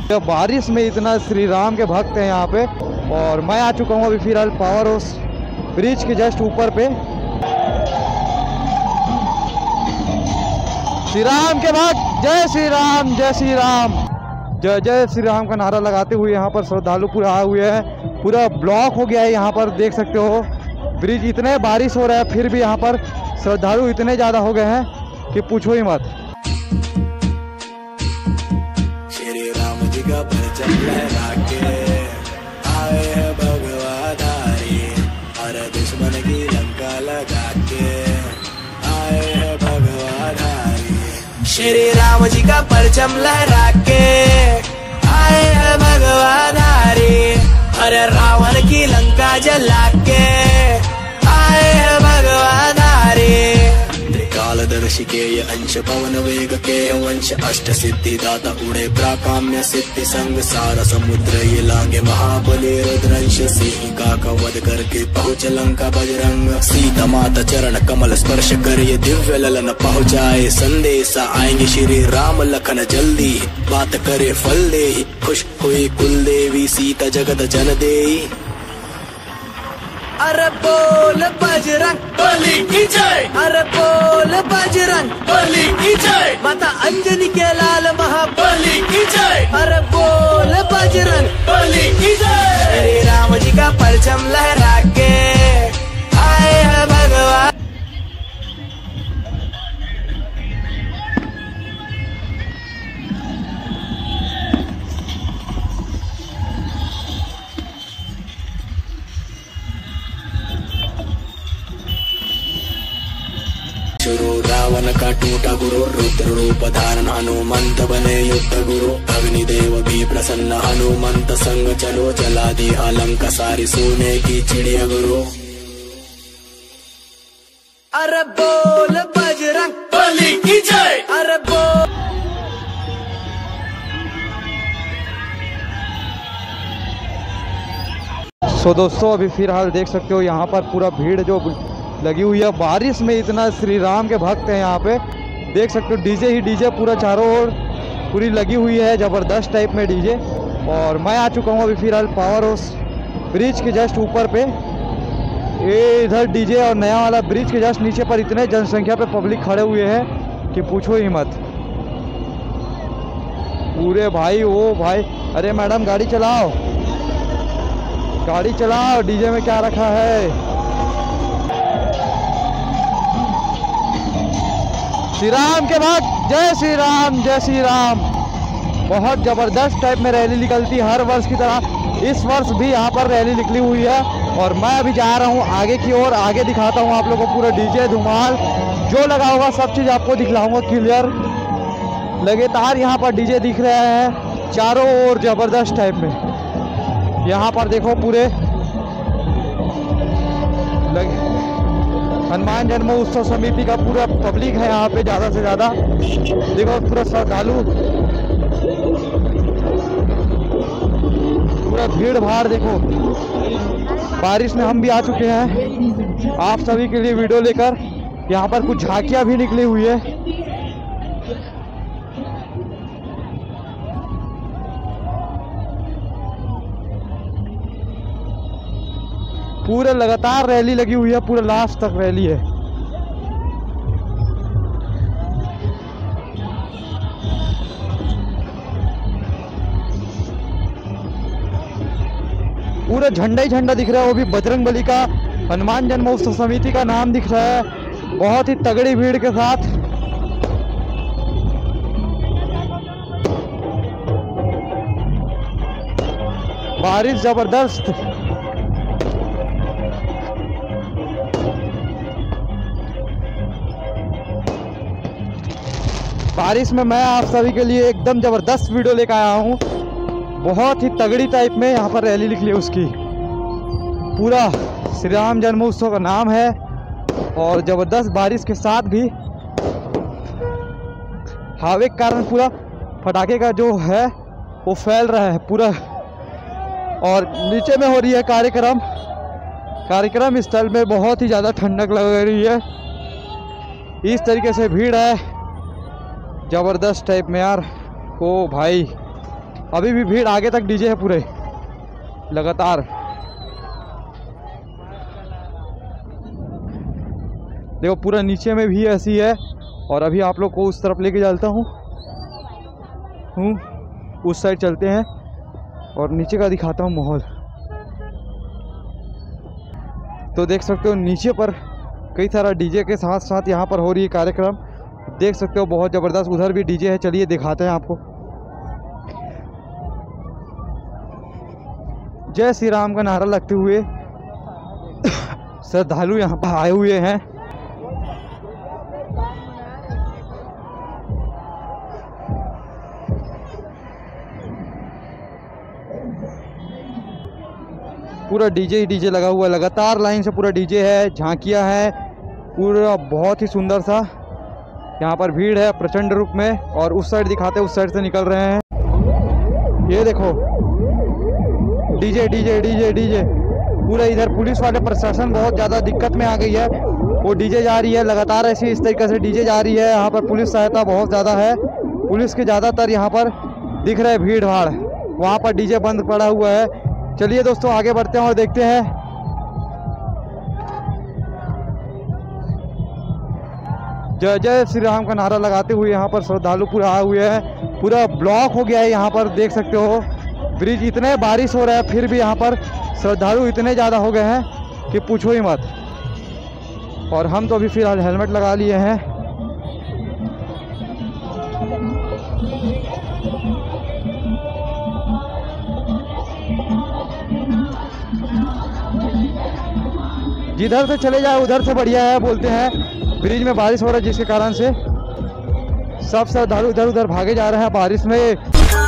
बारिश में इतना श्री राम के भक्त हैं यहाँ पे। और मैं आ चुका हूँ अभी फिलहाल पावर हाउस ब्रिज के जस्ट ऊपर पे। श्री राम के भक्त जय श्री राम, जय श्री राम, जय जय श्री राम का नारा लगाते हुए यहाँ पर श्रद्धालु पूरा आए हुए हैं। पूरा ब्लॉक हो गया है यहाँ पर, देख सकते हो ब्रिज। इतने बारिश हो रहा है फिर भी यहाँ पर श्रद्धालु इतने ज़्यादा हो गए हैं कि पूछो ही मत। श्री राम जी का परचम लहरा के आए हैं भगवाधारी, हर दुश्मन की लंका लगा के आए हैं भगवाधारी। श्री राम जी का परचम लहरा के आए हैं भगवाधारी, हर रावण की लंका जला के आए हैं भगवाधारी। त्रिकालदर्शी के ये अंश पवन वेग के वंश, अष्ट सिद्धि दाता उड़े प्राकाम्य सिद्धि संग, सारा समुद्र ये लांगे महाबली रुद्रंश। सिंहिका का वध करके पहुँच लंका बजरंग, सीता माता चरण कमल स्पर्श कर ये दिव्य ललन पहुँचाए संदेशा। आएंगे श्री राम लखन जल्दी, बात करे फल दे, खुश हुई कुल देवी सीता जगत जन देई। अरे बोल बजरंग बली की जय, अरे बोल बजरंग बली की जय, माता अंजनी के लाल महाबली की जय, अरे बोल बजरंग बली की जय। श्री राम जी का परचम लहरा के आए हैं भगवान। शुरू रावण का टूटा गुरु, रुद्र रूप धारण हनुमंत बने युद्ध गुरु। अग्निदेव भी प्रसन्न हनुमंत संग चलो, जला दी लंका सारी सोने की चिड़िया गुरु। अरे बोल बजरंग बली की जय, अरे बोल। सो दोस्तों अभी फिलहाल देख सकते हो यहाँ पर पूरा भीड़ जो लगी हुई है। बारिश में इतना श्री राम के भक्त हैं यहाँ पे, देख सकते हो डीजे ही डीजे पूरा चारों ओर पूरी लगी हुई है, ज़बरदस्त टाइप में डीजे। और मैं आ चुका हूँ अभी फिलहाल पावर हाउस ब्रिज के जस्ट ऊपर पे। ये इधर डीजे और नया वाला ब्रिज के जस्ट नीचे पर इतने जनसंख्या पे पब्लिक खड़े हुए हैं कि पूछो ही मत। पूरे भाई ओ भाई, अरे मैडम गाड़ी चलाओ, गाड़ी चलाओ, डीजे में क्या रखा है। श्री राम के भक्त जय श्री राम, जय श्री राम। बहुत ज़बरदस्त टाइप में रैली निकलती है हर वर्ष की तरह, इस वर्ष भी यहाँ पर रैली निकली हुई है। और मैं अभी जा रहा हूँ आगे की ओर, आगे दिखाता हूँ आप लोगों को पूरा डीजे धुमाल जो लगा होगा सब चीज़ आपको दिखलाऊंगा क्लियर। लगातार यहाँ पर डीजे दिख रहे हैं चारों ओर ज़बरदस्त टाइप में। यहाँ पर देखो पूरे हनुमान जन्मोत्सव समिति का पूरा पब्लिक है यहाँ पे, ज़्यादा से ज़्यादा देखो पूरा श्रद्धालु, पूरा भीड़ भाड़ देखो। बारिश में हम भी आ चुके हैं आप सभी के लिए वीडियो लेकर। यहाँ पर कुछ झांकियाँ भी निकली हुई है। पूरे लगातार रैली लगी हुई है, पूरे लास्ट तक रैली है। पूरा झंडा ही झंडा दिख रहा है, वो भी बजरंग बली का, हनुमान जन्मोत्सव समिति का नाम दिख रहा है, बहुत ही तगड़ी भीड़ के साथ। बारिश जबरदस्त, बारिश में मैं आप सभी के लिए एकदम ज़बरदस्त वीडियो लेकर आया हूँ। बहुत ही तगड़ी टाइप में यहाँ पर रैली निकली है उसकी, पूरा श्री राम जन्मोत्सव का नाम है। और ज़बरदस्त बारिश के साथ भी हवा के कारण पूरा पटाखे का जो है वो फैल रहा है पूरा। और नीचे में हो रही है कार्यक्रम स्थल में बहुत ही ज़्यादा ठंडक लग रही है। इस तरीके से भीड़ है ज़बरदस्त टाइप में यार। ओ भाई अभी भी भीड़, आगे तक डीजे है पूरे लगातार। देखो पूरा नीचे में भी ऐसी है। और अभी आप लोग को उस तरफ लेके चलता हूँ, उस साइड चलते हैं और नीचे का दिखाता हूँ माहौल। तो देख सकते हो नीचे पर कई सारा डीजे के साथ साथ यहाँ पर हो रही है कार्यक्रम, देख सकते हो बहुत ज़बरदस्त। उधर भी डीजे है, चलिए दिखाते हैं आपको। जय श्री राम का नारा लगते हुए श्रद्धालु यहाँ पर आए हुए हैं। पूरा डीजे ही डीजे लगा हुआ है, लगातार लाइन से पूरा डीजे है, झांकियाँ है, पूरा बहुत ही सुंदर सा। यहाँ पर भीड़ है प्रचंड रूप में। और उस साइड दिखाते, उस साइड से निकल रहे हैं। ये देखो डीजे डीजे डीजे डीजे पूरा। इधर पुलिस वाले प्रशासन बहुत ज़्यादा दिक्कत में आ गई है, वो डीजे जा रही है लगातार ऐसी इस तरीके से डीजे जा रही है। यहाँ पर पुलिस सहायता बहुत ज़्यादा है, पुलिस के ज़्यादातर यहाँ पर दिख रहे भीड़ भाड़। वहाँ पर डीजे बंद पड़ा हुआ है। चलिए दोस्तों आगे बढ़ते हैं और देखते हैं। जय जय श्री राम का नारा लगाते हुए यहाँ पर श्रद्धालु पूरा आए हुए हैं। पूरा ब्लॉक हो गया है यहाँ पर, देख सकते हो ब्रिज। इतने बारिश हो रहा है फिर भी यहाँ पर श्रद्धालु इतने ज़्यादा हो गए हैं कि पूछो ही मत। और हम तो अभी फिलहाल हेलमेट लगा लिए हैं। जिधर से चले जाए उधर से बढ़िया है बोलते हैं। ब्रिज में बारिश हो रहा है जिसके कारण से सब श्रद्धालु इधर उधर भागे जा रहे हैं बारिश में।